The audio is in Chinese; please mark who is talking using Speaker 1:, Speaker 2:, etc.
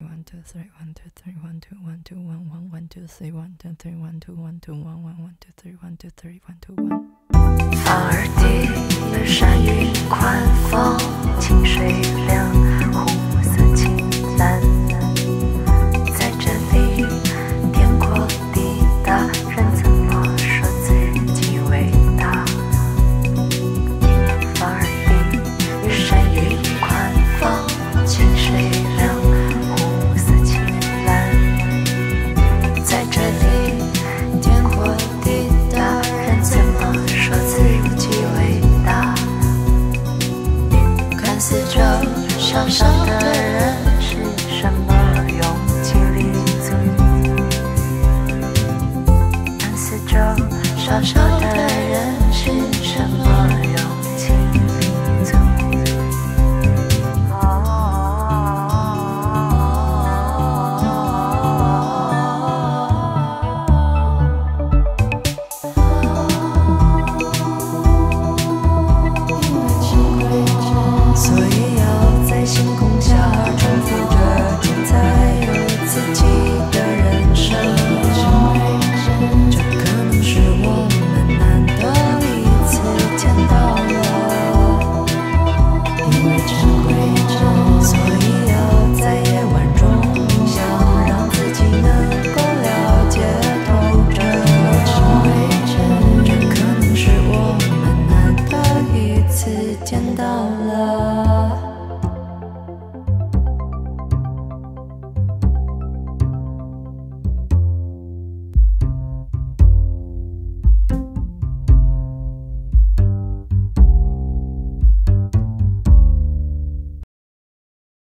Speaker 1: 1 2 3 1 2 3 1 2 1 2 1 1 1 2 3 1 2 3 1 2 1 2 1 1 1 2 3 1 2 3 1 2 1。
Speaker 2: 发耳地，山云宽放，清水凉，红